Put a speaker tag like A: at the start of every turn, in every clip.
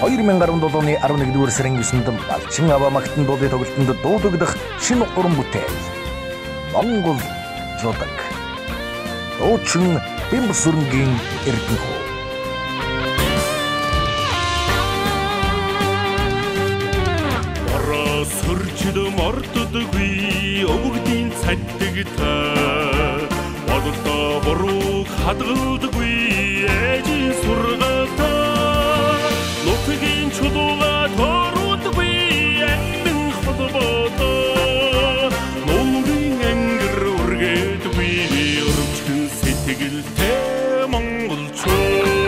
A: 2017 оны 11-р сарын 9-нд Балчин Авамагтан дуудын тоглолтод дуудагдах шинэ уран бүтээл Монгол зодог. Дуучин Бямбсүрэнгийн Эрдэнэхүү.
B: Сөрчд морддоггүй өвгдийн цаддаг та бодолдоо бурууг хадгалдаггүй ээжийн сургаалтаа нутгийн чулууга тооруудаггүй амин холбоотоо нуурын ангир үргээдгүй өрөвчтөн сэтгэлтэй монголчууд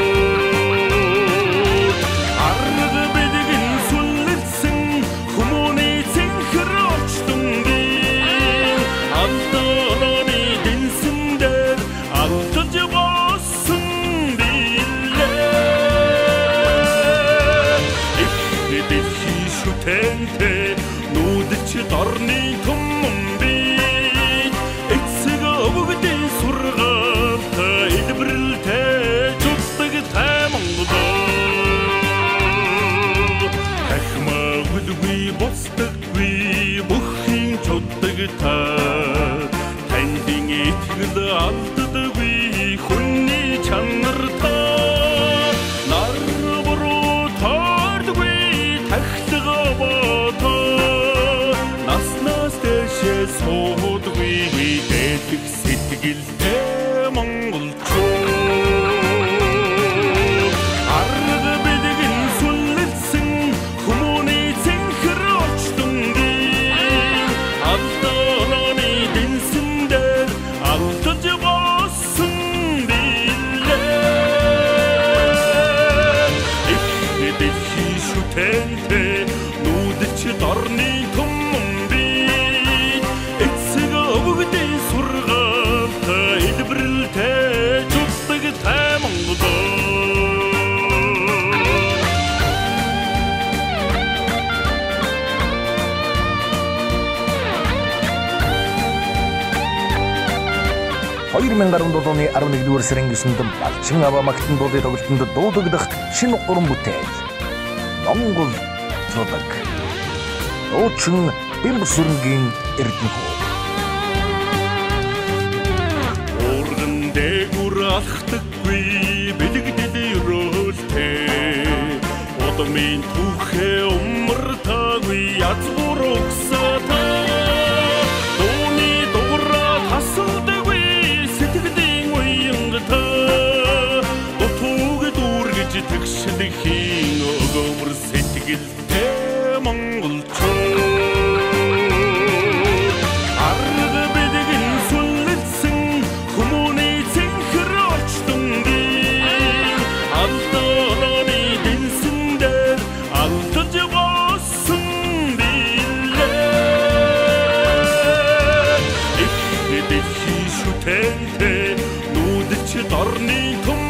B: Дорны тумби эцэг өвгдийн сургаалтай илбэрэлтэй жутдаг таймангадаа ахмагдгүй босдоггүй бүхэн чуддаг та тандин итгэл алддаггүй хүний чанартай нар буруу таардаггүй тахлага суудгүй дэдэг сэтгэлтэй монголчууд арга бэлгэн сүлэлсэн хүмүүний цэнхэр очтонгийн алдооны дэнсэн дээр алдаж боссон билээ ихнэдэл шүтэнтэй нүүдч дорны
A: оны 11-р сарын 9-нд Балчин Авамагтан дуудын тоглолтод дуудагдах шинэ уран бүтээл Монгол зодог. Дуучин Бямбсүрэнгийн Эрдэнэхүү.
B: Урган дээгүр алхдаггүй бэлэгдэл өрөөлтэй удмын түүхээ умартаагүй язгуур угсаатай дууны дуураа тасалдаггүй сэтгэлийн уянгата дутууг дүүргэж тэгшлэхийн өгөөмөр сэтгэлтэй монголчууд арга бэлгэн сүлэлсэн хүмүүний цэнхэр очтонгийн алдооны дэнсэн дээр алдаж боссон билээ ихнэдэл шүтэнтэй нүүдч дорны